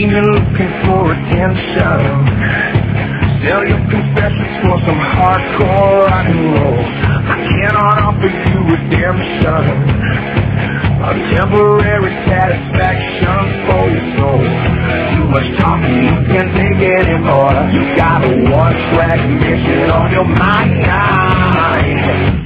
demon looking for attention. Sell your confessions for some hardcore rock and roll. I cannot offer you redemption, a temporary satisfaction for your soul. Too much talking, you can't take anymore. You got a one-track mission on your mind.